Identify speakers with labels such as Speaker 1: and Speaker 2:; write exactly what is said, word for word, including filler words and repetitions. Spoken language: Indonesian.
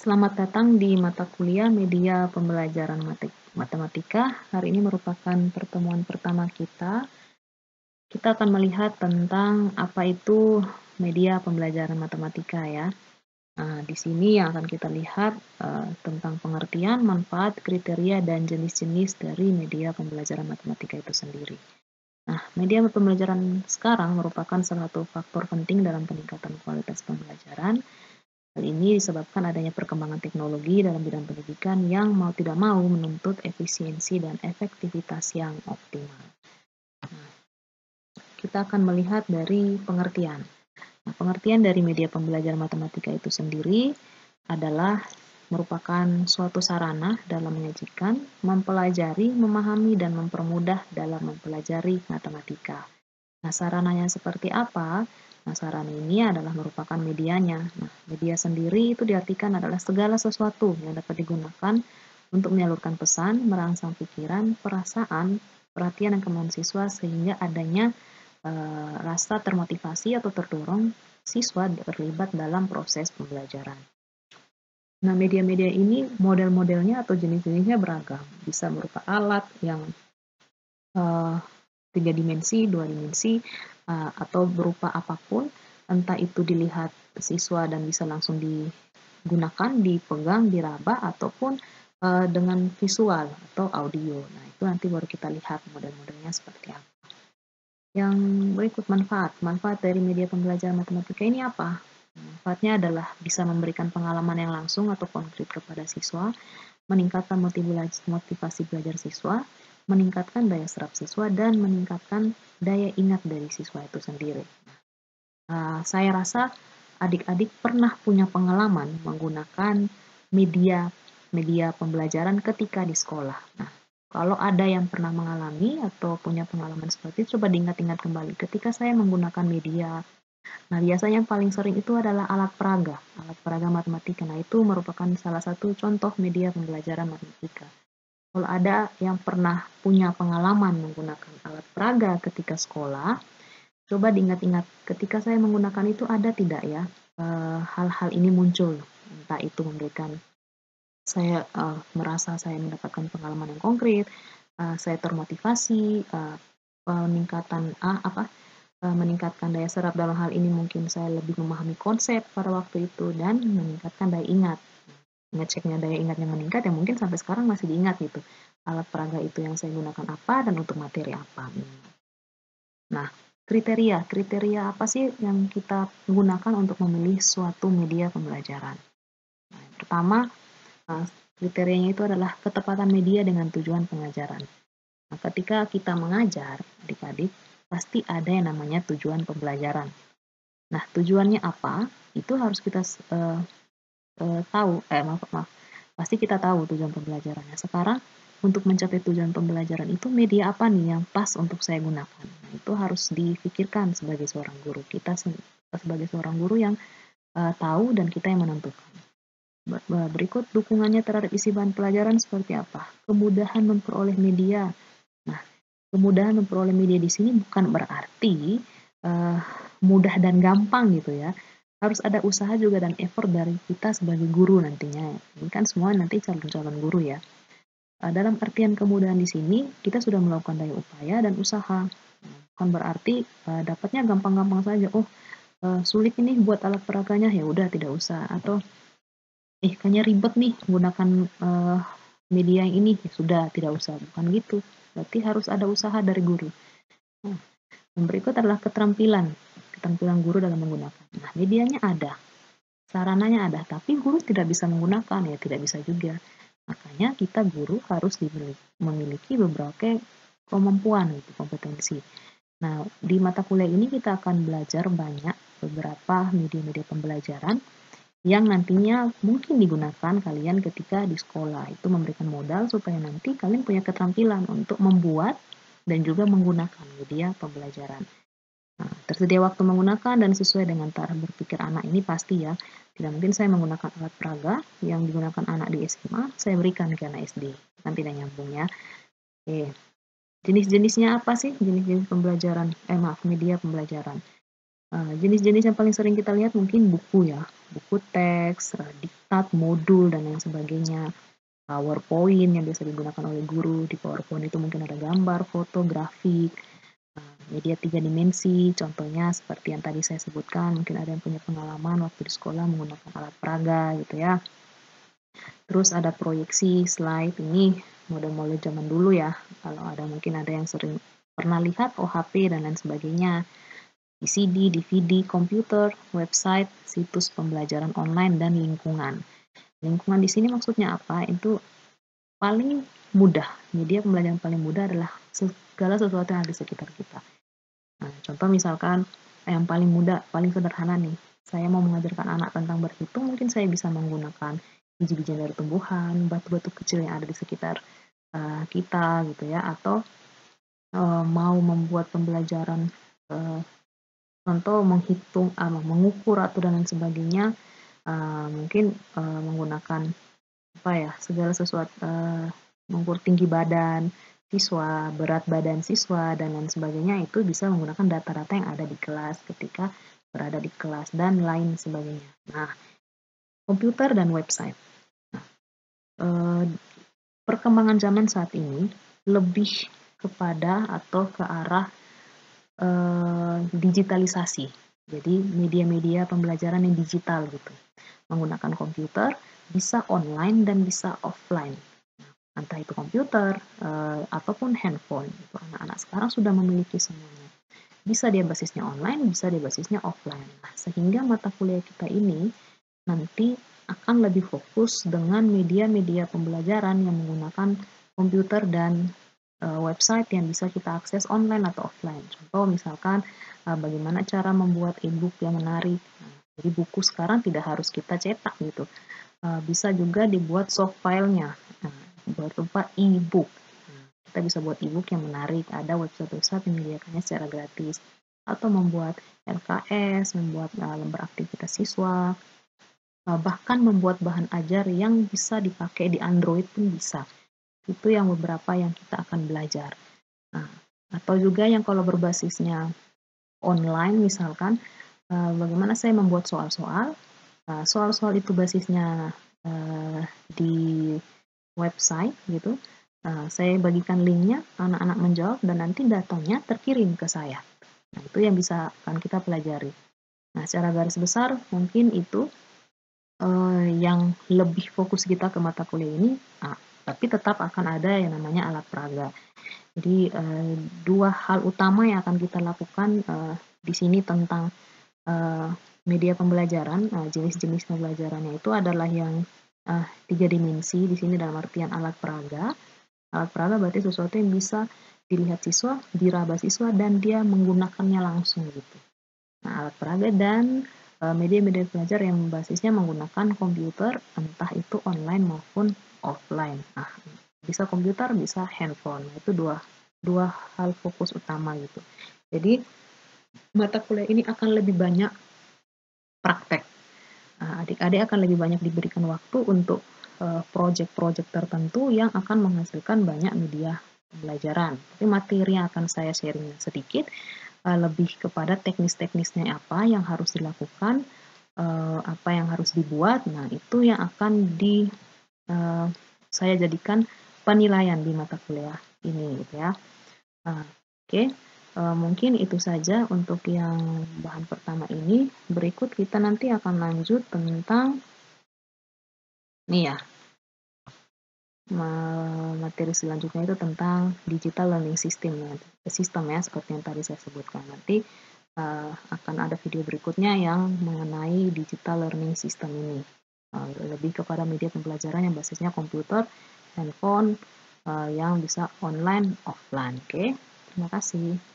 Speaker 1: Selamat datang di mata kuliah Media Pembelajaran Mate- Matematika. Hari ini merupakan pertemuan pertama kita. Kita akan melihat tentang apa itu media pembelajaran matematika ya. Nah, di sini yang akan kita lihat uh, tentang pengertian, manfaat, kriteria, dan jenis-jenis dari media pembelajaran matematika itu sendiri. Nah, media pembelajaran sekarang merupakan salah satu faktor penting dalam peningkatan kualitas pembelajaran. Hal ini disebabkan adanya perkembangan teknologi dalam bidang pendidikan yang mau tidak mau menuntut efisiensi dan efektivitas yang optimal. Nah, kita akan melihat dari pengertian. Nah, pengertian dari media pembelajaran matematika itu sendiri adalah merupakan suatu sarana dalam menyajikan, mempelajari, memahami, dan mempermudah dalam mempelajari matematika. Nah, sarananya seperti apa? Nah, sarana ini adalah merupakan medianya. Nah, media sendiri itu diartikan adalah segala sesuatu yang dapat digunakan untuk menyalurkan pesan, merangsang pikiran, perasaan, perhatian dan kemauan siswa sehingga adanya uh, rasa termotivasi atau terdorong siswa terlibat dalam proses pembelajaran. Nah, media-media ini model-modelnya atau jenis-jenisnya beragam. Bisa berupa alat yang uh, tiga dimensi, dua dimensi, uh, atau berupa apapun, entah itu dilihat siswa dan bisa langsung digunakan, dipegang, diraba, ataupun uh, dengan visual atau audio. Nah, itu nanti baru kita lihat model-modelnya seperti apa. Yang berikut manfaat. Manfaat dari media pembelajaran matematika ini apa? Manfaatnya adalah bisa memberikan pengalaman yang langsung atau konkret kepada siswa, meningkatkan motivasi belajar siswa, meningkatkan daya serap siswa, dan meningkatkan daya ingat dari siswa itu sendiri. Uh, saya rasa adik-adik pernah punya pengalaman menggunakan media media pembelajaran ketika di sekolah. Nah, kalau ada yang pernah mengalami atau punya pengalaman seperti itu, coba diingat-ingat kembali. Ketika saya menggunakan media, nah biasanya yang paling sering itu adalah alat peraga, alat peraga matematika. Nah, itu merupakan salah satu contoh media pembelajaran matematika. Kalau ada yang pernah punya pengalaman menggunakan alat peraga ketika sekolah, coba diingat-ingat ketika saya menggunakan itu ada tidak ya hal-hal uh, ini muncul, entah itu memberikan saya uh, merasa saya mendapatkan pengalaman yang konkret, uh, saya termotivasi, uh, peningkatan uh, apa uh, meningkatkan daya serap dalam hal ini mungkin saya lebih memahami konsep pada waktu itu dan meningkatkan daya ingat. Ngeceknya daya ingatnya meningkat ya mungkin sampai sekarang masih diingat gitu. Alat peraga itu yang saya gunakan apa dan untuk materi apa. Nah, kriteria. Kriteria apa sih yang kita gunakan untuk memilih suatu media pembelajaran? Nah, yang pertama, kriterianya itu adalah ketepatan media dengan tujuan pengajaran. Nah, ketika kita mengajar adik-adik, pasti ada yang namanya tujuan pembelajaran. Nah, tujuannya apa? Itu harus kita uh, uh, tahu. Eh, maaf, maaf. Pasti kita tahu tujuan pembelajarannya. Sekarang, untuk mencapai tujuan pembelajaran itu media apa nih yang pas untuk saya gunakan? Nah, itu harus dipikirkan sebagai seorang guru. Kita sebagai seorang guru yang uh, tahu dan kita yang menentukan. Berikut dukungannya terhadap isi bahan pelajaran seperti apa? Kemudahan memperoleh media. Nah, kemudahan memperoleh media di sini bukan berarti uh, mudah dan gampang gitu ya. Harus ada usaha juga dan effort dari kita sebagai guru nantinya. Ini kan semua nanti calon-calon guru ya. Uh, dalam artian kemudahan di sini, kita sudah melakukan daya upaya dan usaha. Bukan berarti uh, dapatnya gampang-gampang saja. Oh, uh, sulit ini buat alat peraganya, ya udah tidak usah. Atau eh kayaknya ribet nih menggunakan uh, media yang ini, ya sudah tidak usah, bukan gitu. Berarti harus ada usaha dari guru. Nah, yang berikut adalah keterampilan, keterampilan guru dalam menggunakan. Nah, medianya ada, sarananya ada, tapi guru tidak bisa menggunakan, ya tidak bisa juga. Makanya kita guru harus memiliki beberapa kemampuan, gitu, kompetensi. Nah, di mata kuliah ini kita akan belajar banyak beberapa media-media pembelajaran yang nantinya mungkin digunakan kalian ketika di sekolah. Itu memberikan modal supaya nanti kalian punya keterampilan untuk membuat dan juga menggunakan media pembelajaran. Nah, tersedia waktu menggunakan dan sesuai dengan taraf berpikir anak ini pasti ya. Tidak mungkin saya menggunakan alat peraga yang digunakan anak di S M A, saya berikan ke anak S D. Kan tidak nyambung ya. Oke. Jenis-jenisnya apa sih? Jenis-jenis pembelajaran, eh maaf, media pembelajaran. Uh, jenis-jenis yang paling sering kita lihat mungkin buku ya, buku teks, uh, diktat, modul, dan lain sebagainya. PowerPoint yang biasa digunakan oleh guru. Di PowerPoint itu mungkin ada gambar, foto, grafik, uh, media tiga dimensi, contohnya seperti yang tadi saya sebutkan, mungkin ada yang punya pengalaman waktu di sekolah menggunakan alat peraga gitu ya. Terus ada proyeksi slide, ini model-model zaman dulu ya, kalau ada mungkin ada yang sering pernah lihat O H P dan lain sebagainya. V C D, D V D, komputer, website, situs pembelajaran online, dan lingkungan. Lingkungan di sini maksudnya apa? Itu paling mudah. Media pembelajaran paling mudah adalah segala sesuatu yang ada di sekitar kita. Nah, contoh misalkan yang paling mudah, paling sederhana nih. Saya mau mengajarkan anak tentang berhitung, mungkin saya bisa menggunakan biji-bijian dari tumbuhan, batu-batu kecil yang ada di sekitar uh, kita gitu ya, atau uh, mau membuat pembelajaran uh, contoh menghitung, uh, mengukur atau dan lain sebagainya, uh, mungkin uh, menggunakan apa ya, segala sesuatu, uh, mengukur tinggi badan siswa, berat badan siswa, dan lain sebagainya, itu bisa menggunakan data-data yang ada di kelas ketika berada di kelas, dan lain sebagainya. Nah, komputer dan website. Nah, uh, perkembangan zaman saat ini lebih kepada atau ke arah Uh, digitalisasi. Jadi media-media pembelajaran yang digital gitu. Menggunakan komputer, bisa online dan bisa offline. Entah itu komputer uh, ataupun handphone. Gitu. Anak-anak sekarang sudah memiliki semuanya. Bisa dia basisnya online, bisa dia basisnya offline. Nah, sehingga mata kuliah kita ini nanti akan lebih fokus dengan media-media pembelajaran yang menggunakan komputer dan website yang bisa kita akses online atau offline. Contoh misalkan uh, bagaimana cara membuat e-book yang menarik. Nah, jadi buku sekarang tidak harus kita cetak gitu. Uh, bisa juga dibuat soft filenya, nah, berupa e-book. Nah, kita bisa buat e-book yang menarik. Ada website-website yang menyediakannya secara gratis. Atau membuat L K S, membuat uh, lembar aktivitas siswa, uh, bahkan membuat bahan ajar yang bisa dipakai di Android pun bisa. Itu yang beberapa yang kita akan belajar. Nah, atau juga yang kalau berbasisnya online misalkan, uh, bagaimana saya membuat soal-soal, uh, soal-soal itu basisnya uh, di website gitu, uh, saya bagikan linknya, anak-anak menjawab, dan nanti datanya terkirim ke saya. Nah, itu yang bisa akan kita pelajari. Nah, secara garis besar mungkin itu uh, yang lebih fokus kita ke mata kuliah ini, nah, tapi tetap akan ada yang namanya alat peraga. Jadi uh, dua hal utama yang akan kita lakukan uh, di sini tentang uh, media pembelajaran, uh, jenis-jenis pembelajarannya itu adalah yang uh, tiga dimensi di sini dalam artian alat peraga. Alat peraga berarti sesuatu yang bisa dilihat siswa, diraba siswa, dan dia menggunakannya langsung gitu. Nah, alat peraga dan media-media belajar yang basisnya menggunakan komputer, entah itu online maupun offline. Nah, bisa komputer, bisa handphone. Nah, itu dua dua hal fokus utama gitu. Jadi mata kuliah ini akan lebih banyak praktek. Nah, adik-adik akan lebih banyak diberikan waktu untuk uh, proyek-proyek tertentu yang akan menghasilkan banyak media pembelajaran. Tapi materi yang akan saya sharing sedikit uh, lebih kepada teknis-teknisnya apa yang harus dilakukan, uh, apa yang harus dibuat. Nah, itu yang akan di uh, saya jadikan penilaian di mata kuliah ini gitu ya. Uh, Oke, okay. uh, mungkin itu saja untuk yang bahan pertama ini. Berikut kita nanti akan lanjut tentang nih ya, materi selanjutnya itu tentang digital learning system ya, sistem ya seperti yang tadi saya sebutkan. Nanti uh, akan ada video berikutnya yang mengenai digital learning system ini, uh, lebih kepada media pembelajaran yang basisnya komputer, handphone, uh, yang bisa online offline. Oke, okay? Terima kasih.